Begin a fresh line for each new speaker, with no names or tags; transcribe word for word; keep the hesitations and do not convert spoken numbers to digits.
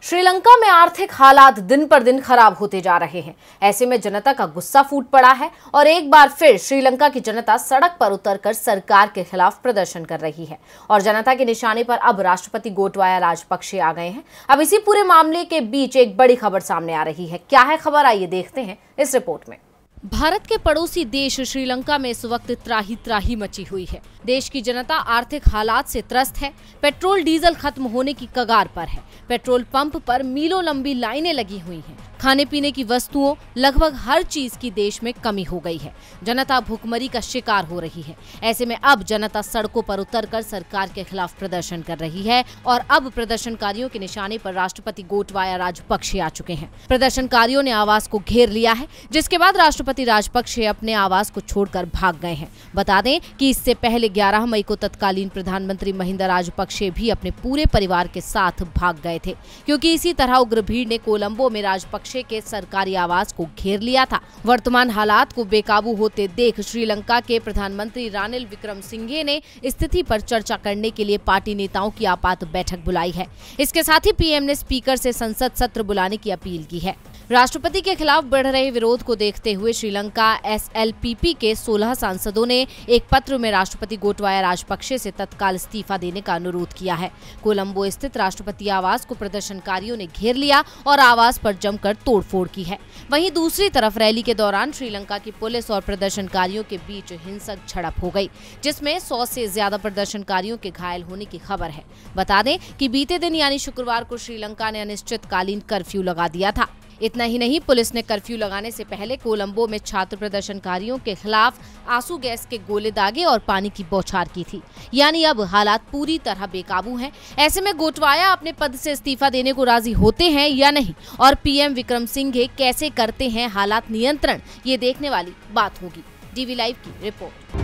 श्रीलंका में आर्थिक हालात दिन पर दिन खराब होते जा रहे हैं। ऐसे में जनता का गुस्सा फूट पड़ा है और एक बार फिर श्रीलंका की जनता सड़क पर उतरकर सरकार के खिलाफ प्रदर्शन कर रही है और जनता के निशाने पर अब राष्ट्रपति गोटबाया राजपक्षे आ गए हैं। अब इसी पूरे मामले के बीच एक बड़ी खबर सामने आ रही है। क्या है खबर, आइए देखते हैं इस रिपोर्ट में। भारत के पड़ोसी देश श्रीलंका में इस वक्त त्राही त्राही मची हुई है। देश की जनता आर्थिक हालात से त्रस्त है। पेट्रोल डीजल खत्म होने की कगार पर है। पेट्रोल पंप पर मीलों लंबी लाइनें लगी हुई हैं। खाने पीने की वस्तुओं, लगभग हर चीज की देश में कमी हो गई है। जनता भूखमरी का शिकार हो रही है। ऐसे में अब जनता सड़कों पर उतरकर सरकार के खिलाफ प्रदर्शन कर रही है और अब प्रदर्शनकारियों के निशाने पर राष्ट्रपति गोटबाया राजपक्षे आ चुके हैं। प्रदर्शनकारियों ने आवास को घेर लिया है, जिसके बाद राष्ट्रपति राजपक्षे अपने आवास को छोड़कर भाग गए हैं। बता दें कि इससे पहले ग्यारह मई को तत्कालीन प्रधानमंत्री महिंदा राजपक्षे भी अपने पूरे परिवार के साथ भाग गए थे, क्योंकि इसी तरह उग्र भीड़ ने कोलंबो में राजपक्षे के सरकारी आवास को घेर लिया था। वर्तमान हालात को बेकाबू होते देख श्रीलंका के प्रधानमंत्री रानिल विक्रमसिंघे ने स्थिति पर चर्चा करने के लिए पार्टी नेताओं की आपात बैठक बुलाई है। इसके साथ ही पीएम ने स्पीकर से संसद सत्र बुलाने की अपील की है। राष्ट्रपति के खिलाफ बढ़ रहे विरोध को देखते हुए श्रीलंका एसएलपीपी के सोलह सांसदों ने एक पत्र में राष्ट्रपति गोटबाया राजपक्षे से तत्काल इस्तीफा देने का अनुरोध किया है। कोलंबो स्थित राष्ट्रपति आवास को प्रदर्शनकारियों ने घेर लिया और आवास पर जमकर तोड़फोड़ की है। वहीं दूसरी तरफ रैली के दौरान श्रीलंका की पुलिस और प्रदर्शनकारियों के बीच हिंसक झड़प हो गई, जिसमें सौ से ज्यादा प्रदर्शनकारियों के घायल होने की खबर है। बता दें कि बीते दिन यानी शुक्रवार को श्रीलंका ने अनिश्चितकालीन कर्फ्यू लगा दिया था। इतना ही नहीं, पुलिस ने कर्फ्यू लगाने से पहले कोलंबो में छात्र प्रदर्शनकारियों के खिलाफ आंसू गैस के गोले दागे और पानी की बौछार की थी। यानी अब हालात पूरी तरह बेकाबू हैं। ऐसे में गोटबाया अपने पद से इस्तीफा देने को राजी होते हैं या नहीं, और पीएम विक्रमसिंघे कैसे करते हैं हालात नियंत्रण, ये देखने वाली बात होगी। डीवी लाइव की रिपोर्ट।